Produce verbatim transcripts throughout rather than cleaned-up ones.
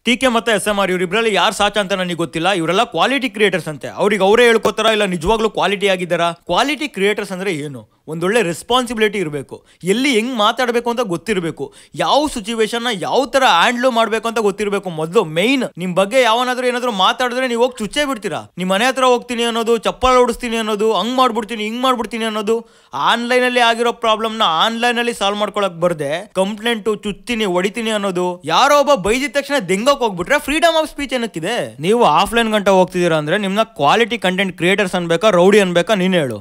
T K ಮತ್ತೆ S M R ಇವರಿಬ್ಬರಲ್ಲಿ ಯಾರು ಸಾಚ ಅಂತ ನನಗೆ ಗೊತ್ತಿಲ್ಲ. ಇವರೆಲ್ಲ ಕ್ವಾಲಿಟಿ ಕ್ರಿಯೇಟರ್ಸ್ ಅಂತೆ. ಅವ್ರಿಗೆ ಅವರೇ ಹೇಳ್ಕೊತಾರ ಇಲ್ಲ ನಿಜವಾಗ್ಲೂ ಕ್ವಾಲಿಟಿ ಆಗಿದ್ದಾರಾ? ಕ್ವಾಲಿಟಿ ಕ್ರಿಯೇಟರ್ಸ್ ಅಂದ್ರೆ ಏನು? ಒಂದೊಳ್ಳೆ ರೆಸ್ಪಾನ್ಸಿಬಿಲಿಟಿ ಇರಬೇಕು, ಎಲ್ಲಿ ಹೆಂಗ್ ಮಾತಾಡಬೇಕು ಅಂತ ಗೊತ್ತಿರಬೇಕು, ಯಾವ ಸಿಚುವೇಶನ್ ಯಾವ ತರ ಹ್ಯಾಂಡ್ಲ್ ಮಾಡಬೇಕು ಅಂತ ಗೊತ್ತಿರಬೇಕು. ಮೊದಲು ಮೈನ್ ನಿಮ್ ಬಗ್ಗೆ ಯಾವನಾದ್ರೂ ಏನಾದ್ರು ಮಾತಾಡಿದ್ರೆ ನೀವು ಹೋಗಿ ಚುಚ್ಚೇ ಬಿಡ್ತೀರಾ. ನಿಮ್ಮ ಮನೆ ಹತ್ರ ಹೋಗ್ತೀನಿ ಅನ್ನೋದು, ಚಪ್ಪಲ್ ಓಡಿಸ್ತೀನಿ ಅನ್ನೋದು, ಹಂಗ್ ಮಾಡ್ಬಿಡ್ತೀನಿ ಹಿಂಗ್ ಮಾಡ್ಬಿಡ್ತೀನಿ ಅನ್ನೋದು, ಆನ್ಲೈನ್ ಅಲ್ಲಿ ಆಗಿರೋ ಪ್ರಾಬ್ಲಮ್ ನ ಆನ್ಲೈನ್ ಅಲ್ಲಿ ಸಾಲ್ವ್ ಮಾಡ್ಕೊಳಕ್ ಬರ್ದೆ ಕಂಪ್ಲೇಂಟ್ ಚುಚ್ತೀನಿ ಹೊಡಿತೀನಿ ಅನ್ನೋದು, ಯಾರೋ ಒಬ್ಬ ಬೈದಿದ ತಕ್ಷಣ ದೆಂಗಕ್ ಹೋಗ್ಬಿಟ್ರೆ ಫ್ರೀಡಮ್ ಆಫ್ ಸ್ಪೀಚ್ ಏನಕ್ಕಿದೆ? ನೀವು ಆಫ್ಲೈನ್ ಗಂಟ ಹೋಗ್ತಿದ್ದೀರಾ ಅಂದ್ರೆ ನಿಮ್ನ ಕ್ವಾಲಿಟಿ ಕಂಟೆಂಟ್ ಕ್ರಿಯೇಟರ್ಸ್ ಅನ್ಬೇಕಾ ರೌಡಿ ಅನ್ಬೇಕಾ? ನೀನ್ ಹೇಳು.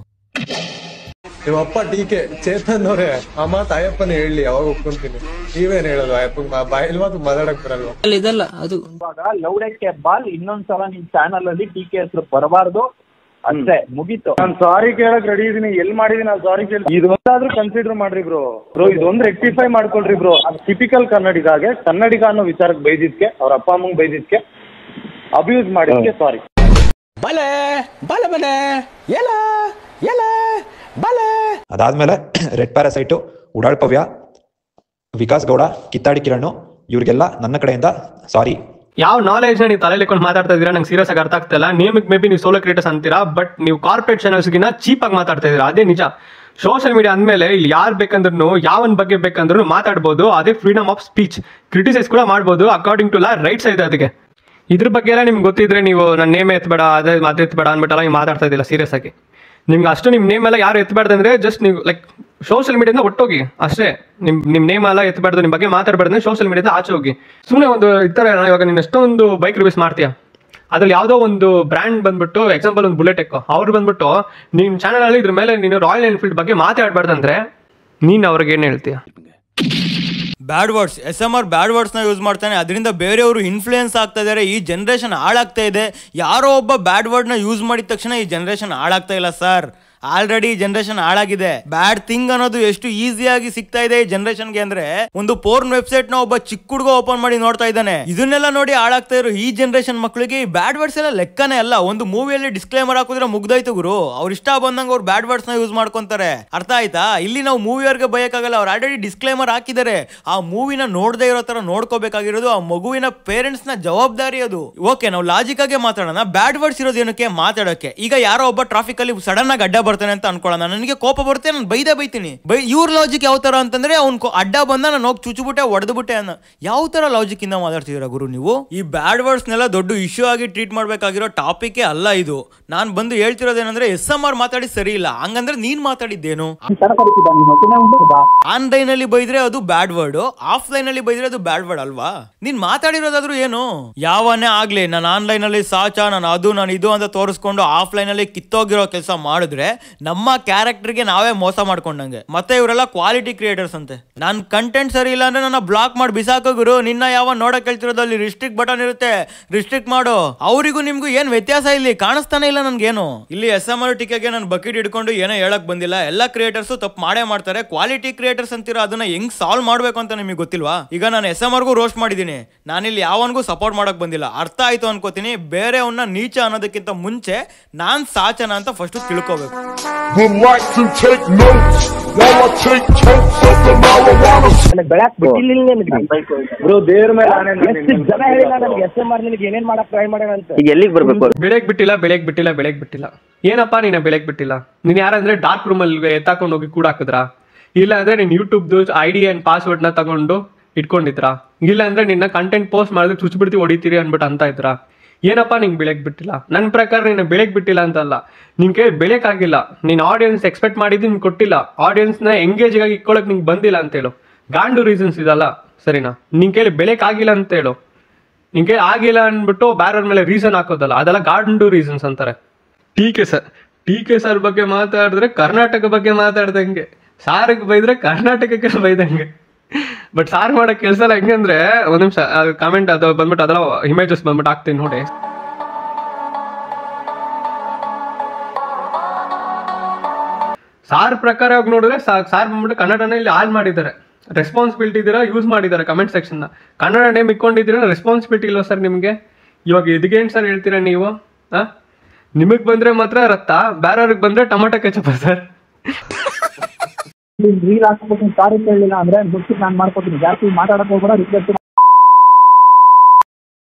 ನಿಮ್ಮಪ್ಪ ಟಿ ಕೆ ಚೇತನ್ ಅವ್ರೆ ಆ ಮಾತು ಅಯ್ಯಪ್ಪನ ಹೇಳಿ ಅವಾಗ ಒಪ್ಕೊಂತೀನಿ. ನೀವೇನ್ ಹೇಳೋದು ಅಯ್ಯಪ್ಪ ಬಾಯಲ್ಲಿ ಮಾತು ಮಾತಾಡಕ್ ಬರಲ್ವಾ? ಇದಲ್ಲ ಅದು ಇವಾಗ ಲೌಡಕ್ಕೆ ಬಾಲ್ ಇನ್ನೊಂದ್ಸಲ ನಿಮ್ ಚಾನಲ್ ಅಲ್ಲಿ ಟಿ ಕೆ ಹೆಸರು ಬರಬಾರ್ದು ಅಷ್ಟೇ, ಮುಗೀತು. ನಾನು ಸಾರಿ ಕೇಳಕ್ ರೆಡಿ ಇದೀನಿ. ಎಲ್ ಮಾಡಿದೀನಿ ನಾನು ಸಾರಿ ಕೇಳಿ. ಇದೊಂದಾದ್ರೂ ಕನ್ಸಿಡರ್ ಮಾಡ್ರಿ ಬ್ರೋ. ಬ್ರೋ ಇದೊಂದು ರೆಕ್ಟಿಫೈ ಮಾಡ್ಕೊಳ್ರಿ ಬ್ರೋ. ಟಿಪಿಕಲ್ ಕನ್ನಡಿಗಾಗೆ ಕನ್ನಡಿಗ ಅನ್ನೋ ವಿಚಾರಕ್ಕೆ ಬೈದಿದ್ಕೆ, ಅವ್ರ ಅಪ್ಪ ಅಮ್ಮಂಗ್ ಬೈದಿದ್ಕೆ, ಅಬ್ಯೂಸ್ ಮಾಡಿದ್ಕೆ ಸಾರಿ. ಬಲೆ ಬಲೆ ಬಲೆ ಎಲ್ಲ ಎಲ್ಲ ಬಲೆ. ಅದಾದ್ಮೇಲೆ ರೆಡ್ ಪ್ಯಾರಾಸೈಟು, ಉಡಾಳ್ಪವ್ಯ, ವಿಕಾಸ್ ಗೌಡ, ಕಿತ್ತಾಡಿ ಕಿರಣ್ ಇವ್ರಿಗೆಲ್ಲ ನನ್ನ ಕಡೆಯಿಂದ ಸಾರಿ. ಯಾವ ನಾಲೆಜ್ ನೀವು ತಲೆಯಲ್ಲಿ ಕೊಂಡು ಮಾತಾಡ್ತಾ ಇದೀರಾ ನಂಗೆ ಸೀರಿಯಸ್ ಆಗಿ ಅರ್ಥ ಆಗ್ತಾ ಇಲ್ಲ. ನೇಮಿಗೆ ಮೇ ಬಿ ನೀವು ಸೋಲೋ ಕ್ರಿಯೇಟರ್ಸ್ ಅಂತೀರಾ, ಬಟ್ ನೀವು ಕಾರ್ಪೊರೇಟ್ ಚಾನಲ್ಸ್ಗಿನ್ನ ಚೀಪ್ ಆಗಿ ಮಾತಾಡ್ತಾ ಇದೀರಾ. ಅದೇ ನಿಜ. ಸೋಷಿಯಲ್ ಮೀಡಿಯಾ ಅಂದಮೇಲೆ ಇಲ್ಲಿ ಯಾರು ಬೇಕಂದ್ರೂ ಯಾವನ್ ಬಗ್ಗೆ ಬೇಕಂದ್ರೂ ಮಾತಾಡ್ಬೋದು. ಅದೇ ಫ್ರೀಡಮ್ ಆಫ್ ಸ್ಪೀಚ್. ಕ್ರಿಟಿಸೈಸ್ ಕೂಡ ಮಾಡ್ಬೋದು ಅಕಾರ್ಡಿಂಗ್ ಟು ಲಾ, ರೈಟ್ಸ್ ಇದೆ ಅದಕ್ಕೆ. ಇದ್ರ ಬಗ್ಗೆ ಎಲ್ಲ ನಿಮ್ಗೆ ಗೊತ್ತಿದ್ರೆ ನೀವು ನನ್ನ ನೇಮ್ ಎತ್ತಬೇಡ, ಅದೇ ಮಾತು ಎತ್ತಬೇಡ ಅಂದ್ಬಿಟ್ಟಲ್ಲ ನೀವು ಮಾತಾಡ್ತಾ ಇದ್ದಿಲ್ಲ ಸೀರಿಯಸ್ ಆಗಿ. ನಿಮ್ಗೆ ಅಷ್ಟು ನಿಮ್ಮ ನೇಮ್ ಎಲ್ಲ ಯಾರು ಎತ್ತಬಾರ್ದು ಅಂದ್ರೆ ಜಸ್ಟ್ ನೀವು ಲೈಕ್ ಸೋಷಿಯಲ್ ಮೀಡಿಯಾದಿಂದ ಒಟ್ಟೋಗಿ ಅಷ್ಟೇ. ನಿಮ್ ನಿಮ್ ನೇಮ್ ಎಲ್ಲ ಎತ್ತಬಾರ್ದು, ನಿಮ್ಮ ಬಗ್ಗೆ ಮಾತಾಡಬಾರ್ದು, ಸೋಷಿಯಲ್ ಮೀಡಿಯಾದ ಆಚೆ ಹೋಗಿ. ಸುಮ್ಮನೆ ಒಂದು ಇತರ ಇವಾಗ ನೀನು ಎಷ್ಟೊಂದು ಬೈಕ್ ರಿವ್ಯೂಸ್ ಮಾಡ್ತೀಯಾ, ಅದ್ರಲ್ಲಿ ಯಾವುದೋ ಒಂದು ಬ್ರ್ಯಾಂಡ್ ಬಂದ್ಬಿಟ್ಟು ಎಕ್ಸಾಂಪಲ್ ಒಂದು ಬುಲೆಟ್ ಎಕ್ಕೋ, ಅವ್ರು ಬಂದ್ಬಿಟ್ಟು ನಿನ್ನ ಚಾನಲ್ ಅಲ್ಲಿ ಇದ್ರ ಮೇಲೆ ನೀನು ರಾಯಲ್ ಎನ್ಫೀಲ್ಡ್ ಬಗ್ಗೆ ಮಾತಾಡಬಾರ್ದಂದ್ರೆ ನೀನು ಅವ್ರಿಗೆ ಏನು ಹೇಳ್ತೀಯ? Bad words. S M R bad ವರ್ಡ್ಸ್ನ ಯೂಸ್ ಮಾಡ್ತಾನೆ, ಅದರಿಂದ ಬೇರೆಯವರು ಇನ್ಫ್ಲೂಯೆನ್ಸ್ ಆಗ್ತಾ ಇದ್ದಾರೆ. ಈ ಜನ್ರೇಷನ್ ಹಾಳಾಗ್ತಾ ಇದೆ. ಯಾರೋ ಒಬ್ಬ ಬ್ಯಾಡ್ ವರ್ಡ್ನ ಯೂಸ್ ಮಾಡಿದ ತಕ್ಷಣ ಈ ಜನ್ರೇಷನ್ ಹಾಳಾಗ್ತಾ ಇಲ್ಲ ಸರ್. ಆಲ್ರೆಡಿ ಜನರೇಷನ್ ಹಾಳಾಗಿದೆ. ಬ್ಯಾಡ್ ಥಿಂಗ್ ಅನ್ನೋದು ಎಷ್ಟು ಈಸಿಯಾಗಿ ಸಿಗ್ತಾ ಇದೆ ಈ ಜನರೇಷನ್ಗೆ ಅಂದ್ರೆ, ಒಂದು ಪೋರ್ನ್ ವೆಬ್ಸೈಟ್ ನ ಒಬ್ಬ ಚಿಕ್ಕ ಹುಡುಗ ಓಪನ್ ಮಾಡಿ ನೋಡ್ತಾ ಇದ್ದಾನೆ. ಇದನ್ನೆಲ್ಲ ನೋಡಿ ಹಾಳಾಗ್ತಾ ಇರೋ ಈ ಜನರೇಷನ್ ಮಕ್ಕಳಿಗೆ ಈ ಬ್ಯಾಡ್ ವರ್ಡ್ಸ್ ಎಲ್ಲ ಲೆಕ್ಕನೇ ಅಲ್ಲ. ಒಂದು ಮೂವಿಯಲ್ಲಿ ಡಿಸ್ಕ್ಲೇಮರ್ ಹಾಕಿದ್ರೆ ಮುಗ್ದೋಯ್ತು ಗುರು. ಅವ್ರ ಇಷ್ಟ ಬಂದಂಗ ಅವ್ರು ಬ್ಯಾಡ್ ವರ್ಡ್ಸ್ ನ ಯೂಸ್ ಮಾಡ್ಕೊಂತಾರೆ. ಅರ್ಥ ಆಯ್ತಾ? ಇಲ್ಲಿ ನಾವು ಮೂವಿಯವ್ರಿಗೆ ಬಯಕಾಗಲ್ಲ. ಅವ್ರು ಆಲ್ರೆಡಿ ಡಿಸ್ಕ್ಲೇಮರ್ ಹಾಕಿದ್ದಾರೆ. ಆ ಮೂವಿನ ನೋಡದೇ ಇರೋ ತರ ನೋಡ್ಕೋಬೇಕಾಗಿರೋದು ಆ ಮಗುವಿನ ಪೇರೆಂಟ್ಸ್ ನ ಜವಾಬ್ದಾರಿ ಅದು. ಓಕೆ, ನಾವು ಲಾಜಿಕ್ ಆಗೇ ಮಾತಾಡೋಣ. ಬ್ಯಾಡ್ ವರ್ಡ್ಸ್ ಇರೋದು ಏನಕ್ಕೆ? ಮಾತಾಡೋಕೆ. ಈಗ ಯಾರೋ ಒಬ್ಬ ಟ್ರಾಫಿಕ್ ಅಲ್ಲಿ ಸಡನ್ ಆಗಿ ಅಡ್ಡ ಬರ್ತಾನೆ ಅಂತ ಅನ್ಕೊಳ್ಳೋಣ, ನನಗೆ ಕೋಪ ಬರುತ್ತೆ, ನಾನು ಬೈದೇ ಬೈತೀನಿ. ಬೈ ಇವ್ರ ಲಾಜಿಕ್ ಯಾವ ತರ ಅಂತಂದ್ರೆ, ಅವ್ನ್ ಅಡ್ಡ ಬಂದ ನಾನು ಹೋಗಿ ಚುಚ್ಚುಬಿಟ್ಟೆ ಹೊಡೆದ್ಬಿಟ್ಟೆ ಅನ್ನೋ ಯಾವ ತರ ಲಾಜಿಕ್ ಇಂದ ಮಾತಾಡ್ತಿದ್ದೀರಾ ಗುರು ನೀವು? ಈ ಬ್ಯಾಡ್ ವರ್ಡ್ಸ್ ನೆಲ್ಲ ದೊಡ್ಡ ಇಶ್ಯೂ ಆಗಿ ಟ್ರೀಟ್ ಮಾಡ್ಬೇಕಾಗಿರೋ ಟಾಪಿಕ್ ಅಲ್ಲ ಇದು. ನಾನ್ ಬಂದು ಹೇಳ್ತಿರೋದೇನಂದ್ರೆ ಎಸ್ ಎಂ ಆರ್ ಮಾತಾಡಿ ಸರಿ ಇಲ್ಲ. ಹಂಗಂದ್ರೆ ನೀನ್ ಮಾತಾಡಿದ್ದೇನು? ಆನ್ಲೈನ್ ಅಲ್ಲಿ ಬೈದ್ರೆ ಅದು ಬ್ಯಾಡ್ ವರ್ಡ್, ಆಫ್ಲೈನ್ ಅಲ್ಲಿ ಬೈದ್ರೆ ಅದು ಬ್ಯಾಡ್ ವರ್ಡ್ ಅಲ್ವಾ? ನೀನ್ ಮಾತಾಡಿರೋದಾದ್ರೂ ಏನು? ಯಾವನೇ ಆಗ್ಲಿ, ನಾನು ಆನ್ಲೈನ್ ಅಲ್ಲಿ ಸಾಚ, ನಾನು ಅದು ನಾನು ಇದು ಅಂತ ತೋರಿಸ್ಕೊಂಡು ಆಫ್ಲೈನ್ ಅಲ್ಲಿ ಕಿತ್ತೋಗಿರೋ ಕೆಲಸ ಮಾಡಿದ್ರೆ ನಮ್ಮ ಕ್ಯಾರೆಕ್ಟರ್ಗೆ ನಾವೇ ಮೋಸ ಮಾಡ್ಕೊಂಡಂಗೆ. ಮತ್ತೆ ಇವರೆಲ್ಲ ಕ್ವಾಲಿಟಿ ಕ್ರಿಯೇಟರ್ಸ್ ಅಂತೆ. ನಾನ್ ಕಂಟೆಂಟ್ ಸರಿ ಇಲ್ಲ ಅಂದ್ರೆ ನನ್ನ ಬ್ಲಾಕ್ ಮಾಡಿ ಬಿಸಾಕೋ ಗುರು. ನಿನ್ನ ಯಾವ ನೋಡಕ್ ಹೇಳ್ತಿರೋದು ಅಲ್ಲಿ ರಿಸ್ಟ್ರಿಕ್ಟ್ ಬಟನ್ ಇರುತ್ತೆ, ರಿಸ್ಟ್ರಿಕ್ಟ್ ಮಾಡು. ಅವರಿಗೂ ನಿಮ್ಗೂ ಏನ್ ವ್ಯತ್ಯಾಸ ಇಲ್ಲಿ ಕಾಣಿಸ್ತಾನೆ ಇಲ್ಲ ನನ್ಗೇನು. ಇಲ್ಲಿ ಎಸ್ ಎಂ ಆರ್ ಟಿಕೆಗೆ ನಾನು ಬಕೆಟ್ ಹಿಡ್ಕೊಂಡು ಏನೋ ಹೇಳಕ್ ಬಂದಿಲ್ಲ. ಎಲ್ಲ ಕ್ರಿಯೇಟರ್ಸ್ ತಪ್ಪು ಮಾಡೇ ಮಾಡ್ತಾರೆ. ಕ್ವಾಲಿಟಿ ಕ್ರಿಯೇಟರ್ಸ್ ಅಂತೀರಾ, ಅದನ್ನ ಹೆಂಗ್ ಸಾಲ್ವ್ ಮಾಡ್ಬೇಕು ಅಂತ ನಿಮಗೆ ಗೊತ್ತಿಲ್ವಾ? ಈಗ ನಾನು ಎಸ್ ಎಂ ಆರ್ಗೂ ರೋಸ್ಟ್ ಮಾಡಿದೀನಿ, ನಾನಿಲ್ಲಿ ಯಾವನ್ಗೂ ಸಪೋರ್ಟ್ ಮಾಡಕ್ ಬಂದಿಲ್ಲ. ಅರ್ಥ ಆಯ್ತು ಅನ್ಕೋತೀನಿ. ಬೇರೆಯವನ್ನ ನೀಚ ಅನ್ನೋದಕ್ಕಿಂತ ಮುಂಚೆ ನಾನ್ ಸಾಚನ ಅಂತ ಫಸ್ಟ್ ತಿಳ್ಕೋಬೇಕು. ಬೆಳಕ್ ಬಿಟ್ಟಿಲ್ಲ ದೇವ್ರ ಮೇಲೆ ಜನ ಹೇಳಿಲ್ಲ ನನಗೆ ಎಸ್ ಎಂ ಆರ್ ನಿನಗೆ ಏನೇನ್ ಮಾಡಕ್ ಟ್ರೈ ಮಾಡೋಣ ಅಂತ. ಈಗ ಎಲ್ಲಿಗೆ ಬರ್ಬೇಕು? ಬೆಳಕ್ ಬಿಟ್ಟಿಲ್ಲ ಬೆಳಕ್ ಬಿಟ್ಟಿಲ್ಲ ಬೆಳಕ್ ಬಿಟ್ಟಿಲ್ಲ ಏನಪ್ಪಾ ನೀನ ಬೆಳಕ್ ಬಿಟ್ಟಿಲ್ಲ? ನೀನ್ ಯಾರಂದ್ರೆ ಡಾರ್ಕ್ ರೂಮ್ ಅಲ್ಲಿ ಎತ್ತಾಕೊಂಡು ಹೋಗಿ ಕೂಡ ಹಾಕಿದ್ರಾ? ಇಲ್ಲ ಅಂದ್ರೆ ನೀನ್ YouTube I D and password ನ ತಗೊಂಡು ಇಟ್ಕೊಂಡಿದ್ರಾ? ಇಲ್ಲ ಅಂದ್ರೆ ನಿನ್ನ ಕಂಟೆಂಟ್ ಪೋಸ್ಟ್ ಮಾಡಿದ್ರೆ ಚುಚ್ಚಿಬಿಡ್ತಿ ಹೊಡಿತೀರಿ ಅನ್ಬಿಟ್ಟು ಅಂತ ಇದ್ರಾ? ಏನಪ್ಪಾ ನಿಂಗೆ ಬೆಳಕ್ ಬಿಟ್ಟಿಲ್ಲ? ನನ್ನ ಪ್ರಕಾರ ನೀನು ಬೆಳಕ್ ಬಿಟ್ಟಿಲ್ಲ ಅಂತಲ್ಲ, ನಿನ್ ಕೈ ಬೆಳಕ್ ಆಗಿಲ್ಲ. ನೀನ್ ಆಡಿಯನ್ಸ್ ಎಕ್ಸ್ಪೆಕ್ಟ್ ಮಾಡಿದ್ದು ನಿನ್ ಕೊಟ್ಟಿಲ್ಲ. ಆಡಿಯನ್ಸ್ ನ ಎಂಗೇಜ್ ಆಗಿ ಇಟ್ಕೊಳಕ್ ನಿಂಗೆ ಬಂದಿಲ್ಲ ಅಂತ ಹೇಳು. ಗಾಂಡು ರೀಸನ್ಸ್ ಇದಲ್ಲ, ಸರಿನಾ? ನಿನ್ ಕೈಲಿ ಬೆಳಕ್ ಆಗಿಲ್ಲ ಅಂತ ಹೇಳು. ನಿನ್ ಕೈ ಆಗಿಲ್ಲ ಅನ್ಬಿಟ್ಟು ಬೇರೆಯವ್ರ ಮೇಲೆ ರೀಸನ್ ಹಾಕೋದಲ್ಲ, ಅದೆಲ್ಲ ಗಾಂಡು ರೀಸನ್ಸ್ ಅಂತಾರೆ. T K sir T K sir ಬಗ್ಗೆ ಮಾತಾಡಿದ್ರೆ ಕರ್ನಾಟಕ ಬಗ್ಗೆ ಮಾತಾಡ್ದಂಗೆ, ಸಾರಿಗೆ ಬೈದ್ರೆ ಕರ್ನಾಟಕಕ್ಕೆ ಬೈದಂಗೆ. ಬಟ್ ಸಾರ್ ಮಾಡೋ ಕೆಲಸ ಎಲ್ಲ ಹೆಂಗಂದ್ರೆ, ಒಂದ್ ನಿಮಿಷ ಕಾಮೆಂಟ್ ಅದು ಬಂದ್ಬಿಟ್ಟು ಅದೆಲ್ಲ ಇಮೇಜಸ್ ಬಂದ್ಬಿಟ್ಟು ಹಾಕ್ತೀನಿ ನೋಡಿ. ಸಾರ್ ಪ್ರಕಾರ ಹೋಗಿ ನೋಡಿದ್ರೆ ಸಾರ್ ಬಂದ್ಬಿಟ್ಟು ಕನ್ನಡನ ಇಲ್ಲಿ ಹಾಲ್ ಮಾಡಿದ್ದಾರೆ. ರೆಸ್ಪಾನ್ಸಿಬಿಲಿಟಿ ಇದೀರಾ ಯೂಸ್ ಮಾಡಿದ್ದಾರೆ ಕಮೆಂಟ್ ಸೆಕ್ಷನ್ ನ. ಕನ್ನಡ ನೇಮ್ ಇಟ್ಕೊಂಡಿದ್ದೀರಾ, ರೆಸ್ಪಾನ್ಸಿಬಿಲಿಟಿ ಇಲ್ವಾ ಸರ್ ನಿಮ್ಗೆ? ಇವಾಗ ಇದಕ್ಕೇನು ಸರ್ ಹೇಳ್ತೀರಾ ನೀವು? ಹಾ, ನಿಮಗ್ ಬಂದ್ರೆ ಮಾತ್ರ ರಕ್ತ, ಬೇರೆಯವ್ರಿಗೆ ಬಂದ್ರೆ ಟೊಮೆಟೊ ಕೆಚಪ್ ಸರ್. ರೀಲ್ ಹಾಕ್ಬೇಕು ಸಾರಿ ಕೇಳಲಿಲ್ಲ ಅಂದ್ರೆ ಗೊತ್ತಿತ್ತು ನಾನು ಮಾಡ್ಕೊತೀನಿ. ಜಾಸ್ತಿ ಮಾತಾಡಕ್ ಹೋಗ್ಬೇಡ.